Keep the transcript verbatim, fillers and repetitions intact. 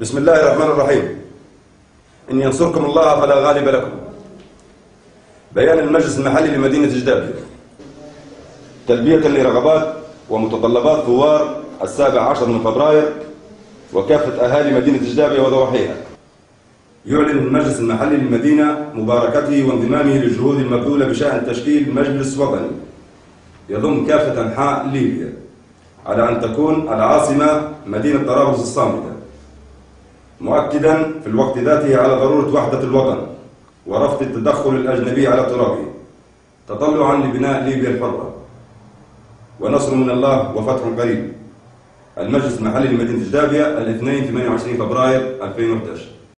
بسم الله الرحمن الرحيم. إن ينصركم الله فلا غالب لكم. بيان المجلس المحلي لمدينة جدابية تلبية لرغبات ومتطلبات ثوار السابع عشر من فبراير وكافة أهالي مدينة جدابية وضواحيها. يعلن المجلس المحلي للمدينة مباركته وانضمامه للجهود المبذولة بشأن تشكيل مجلس وطني يضم كافة أنحاء ليبيا على أن تكون العاصمة مدينة طرابلس الصامتة، مؤكدا في الوقت ذاته على ضرورة وحدة الوطن ورفض التدخل الأجنبي على ترابه، تطلعا لبناء ليبيا الحرة ونصر من الله وفتح قريب. المجلس المحلي لمدينة جدابية الاثنين ثمانية وعشرين فبراير ألفين وإحدى عشر.